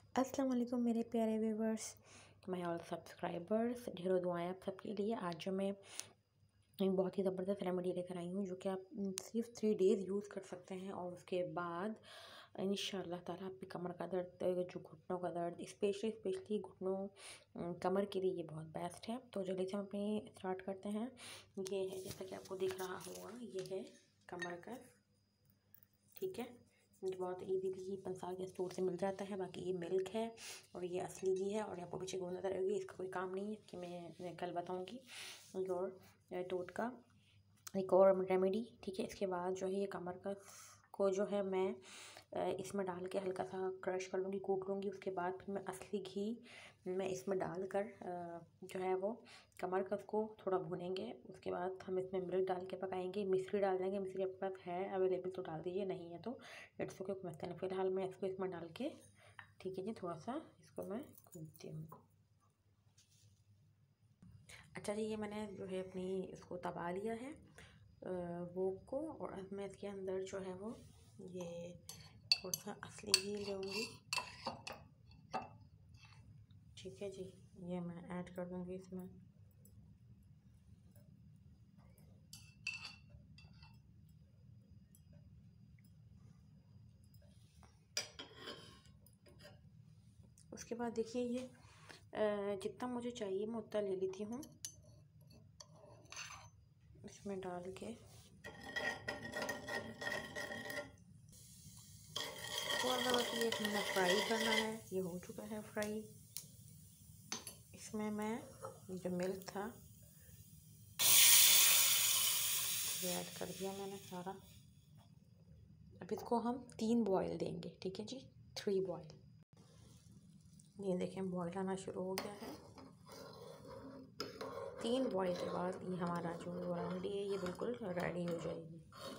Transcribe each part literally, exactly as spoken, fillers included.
अस्सलाम वालेकुम मेरे प्यारे व्यूवर्स, माय ऑल सब्सक्राइबर्स, ढेरों दुआएं आप सबके लिए। आज जो मैं एक बहुत ही ज़बरदस्त रेमेडी लेकर आई हूँ जो कि आप सिर्फ थ्री डेज़ यूज़ कर सकते हैं और उसके बाद इंशाअल्लाह ताला आपकी कमर का दर्द, जो घुटनों का दर्द, स्पेशली स्पेशली घुटनों कमर के लिए ये बहुत बेस्ट है। तो जल्दी से हम अपनी स्टार्ट करते हैं। ये है, जैसा कि आपको दिख रहा होगा, ये है कमर का, ठीक है। ये बहुत इजीली पंसार के स्टोर से मिल जाता है। बाकी ये मिल्क है और ये असली घी है और आपको पीछे गोंद नजर आएगी। इसका कोई काम नहीं है कि मैं कल बताऊंगी। और टोटका एक और रेमेडी, ठीक है। इसके बाद जो है ये कमर का को जो है मैं इसमें डाल के हल्का सा क्रश कर लूँगी, कूट लूँगी। उसके बाद फिर मैं असली घी मैं इसमें डाल कर जो है वो कमर कस को थोड़ा भूनेंगे। उसके बाद हम इसमें मिल्क डाल के पकाएंगे। मिश्री डाल देंगे, मिश्री आपके पास है अवेलेबल तो डाल दीजिए, नहीं है तो इट्स ओके, मस्त है। फिलहाल मैं इसको इसमें डाल के, ठीक है जी, थोड़ा सा इसको मैं कूटती हूँ। अच्छा जी, ये मैंने जो है अपनी इसको दबा लिया है वो को, और अब मैं इसके अंदर जो है वो ये थोड़ा सा असली घी लूँगी, ठीक है जी। ये मैं ऐड कर दूँगी इसमें। उसके बाद देखिए ये जितना मुझे चाहिए मैं उतना ले लेती हूँ, इसमें डाल के थोड़ा सा बस ये मैंने फ्राई करना है। ये हो चुका है फ्राई। इसमें मैं जो मिल्क था ये ऐड कर दिया मैंने सारा। अब इसको हम तीन बॉयल देंगे, ठीक है जी, थ्री बॉयल। ये देखें बॉयल आना शुरू हो गया है। तीन बॉयल के बाद ये हमारा जो रेमेडी है ये बिल्कुल रेडी हो जाएगी।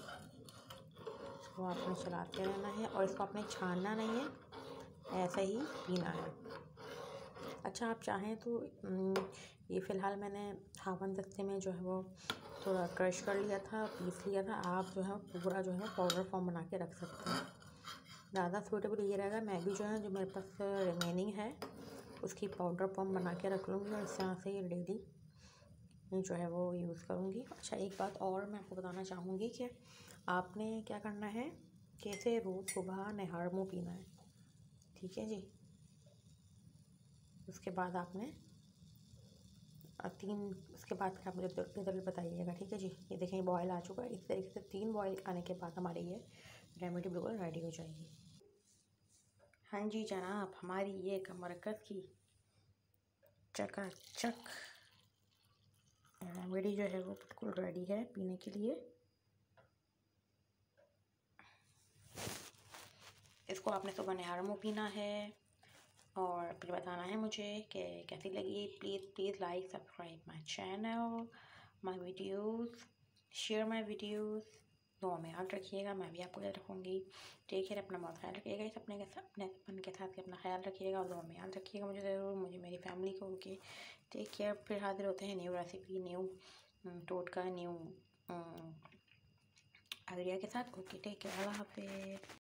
इसको आपने चलाते रहना है और इसको आपने छानना नहीं है, ऐसा ही पीना है। अच्छा, आप चाहें तो ये फ़िलहाल मैंने हावन दस्ते में जो है वो थोड़ा क्रश कर लिया था, पीस लिया था। आप जो है पूरा जो है पाउडर फॉर्म बना के रख सकते हैं, ज़्यादा सूटेबल ये रहेगा। मैं भी जो है जो मेरे पास रिमेनिंग है उसकी पाउडर फॉर्म बना के रख लूँगी और इस तरह से ये डेली जो है वो यूज़ करूँगी। अच्छा, एक बात और मैं आपको बताना चाहूँगी कि आपने क्या करना है, कैसे रोज़ सुबह नहर मुँह पीना है, ठीक है जी। उसके बाद आपने तीन उसके बाद फिर आप मुझे रिजल्ट बताइएगा, ठीक है जी। ये देखें बॉयल आ चुका है। इस तरीके से तीन बॉयल आने के बाद हमारी ये रेमेडी बिल्कुल रेडी हो जाएगी। हाँ जी जनाब, हमारी ये कमरकस की चकाचक रेमेडी जो है वो बिल्कुल रेडी है पीने के लिए। इसको आपने सुबह निहार मुँह पीना है और फिर बताना है मुझे कि कैसी लगी। Please please like subscribe my channel, my videos, share my videos. दुआ में याद रखिएगा, मैं भी आपको याद रखूँगी। टेक केयर, अपना बहुत ख्याल रखिएगा। इस अपने के साथ अपने अपन के साथ अपना ख्याल रखिएगा और दुआ में याद रखिएगा मुझे ज़रूर, मुझे मेरी फैमिली को। Okay, take care. फिर हाजिर होते हैं न्यू रेसिपी, न्यू टोटका, न्यू आइडिया के साथ। ओके, टेक केयर, अल्लाह हाफिज़।